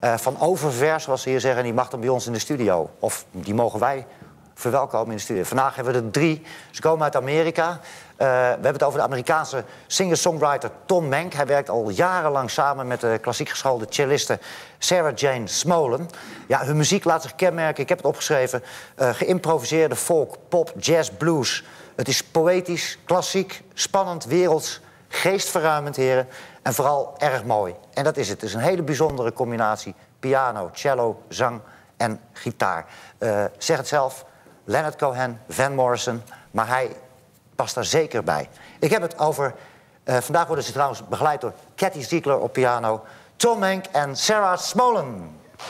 Van overver, zoals ze hier zeggen, die mag dan bij ons in de studio. Of die mogen wij verwelkomen in de studio. Vandaag hebben we er 3. Ze komen uit Amerika. We hebben het over de Amerikaanse singer-songwriter Tom Menk. Hij werkt al jarenlang samen met de klassiek geschoolde celliste Sarah Jane Smolen. Ja, hun muziek laat zich kenmerken, ik heb het opgeschreven, geïmproviseerde folk, pop, jazz, blues. Het is poëtisch, klassiek, spannend, werelds, geestverruimend, heren. En vooral erg mooi. En dat is het. Het is een hele bijzondere combinatie. Piano, cello, zang en gitaar. Zeg het zelf, Leonard Cohen, Van Morrison. Maar hij past daar zeker bij. Ik heb het over... vandaag worden ze trouwens begeleid door Cathy Ziegler op piano, Tom Menk en Sarah Smolen.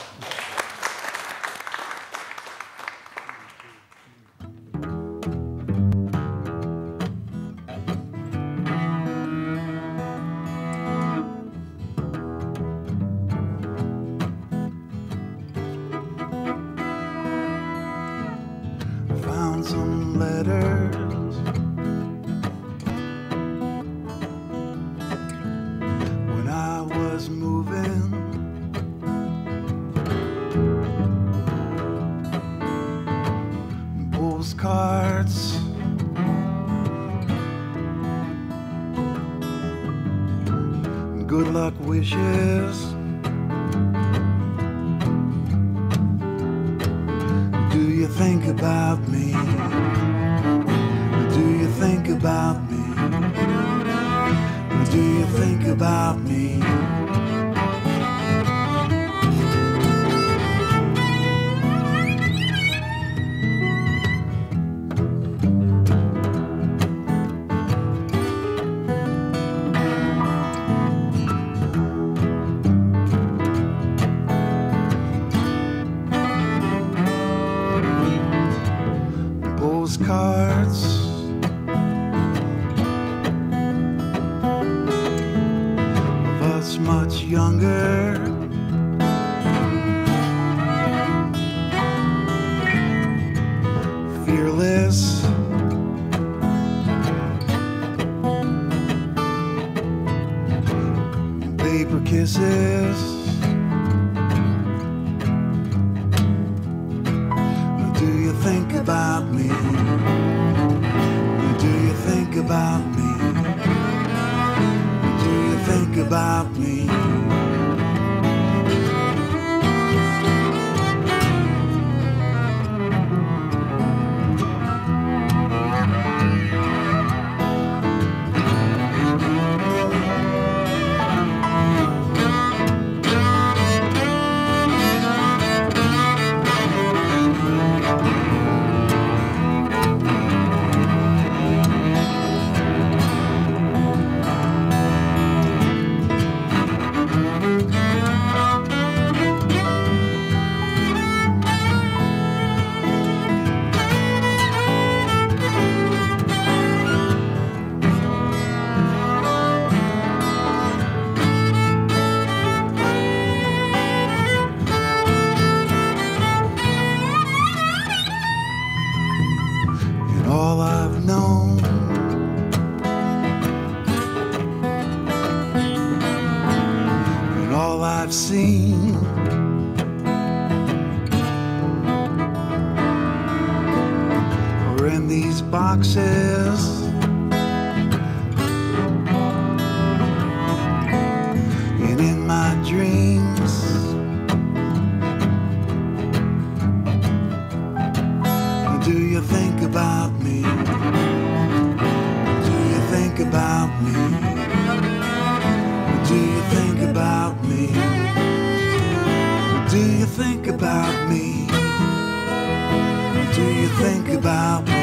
Found some letters when I was moving. Postcards good luck wishes. Do you think about me? Do you think about me? Do you think about me? Postcards of us much younger, fearless, paper kisses. Do you think about me? Do you think about me? Do you think about me? All I've known, and all I've seen, are in these boxes, and in my dreams. Do you think about me? Do you think about me? Do you think about me? Do you think about me? Do you think about me?